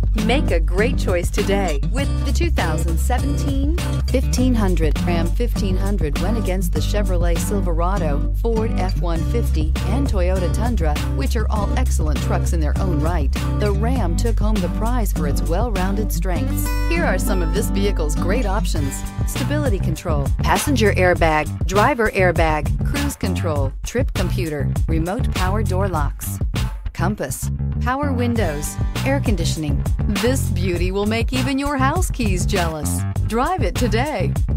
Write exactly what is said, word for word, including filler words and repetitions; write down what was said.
Make a great choice today with the two thousand seventeen fifteen hundred. Ram fifteen hundred went against the Chevrolet Silverado, Ford F one fifty, and Toyota Tundra, which are all excellent trucks in their own right. The Ram took home the prize for its well-rounded strengths. Here are some of this vehicle's great options: stability control, passenger airbag, driver airbag, cruise control, trip computer, remote power door locks, compass, power windows, air conditioning. This beauty will make even your house keys jealous. Drive it today.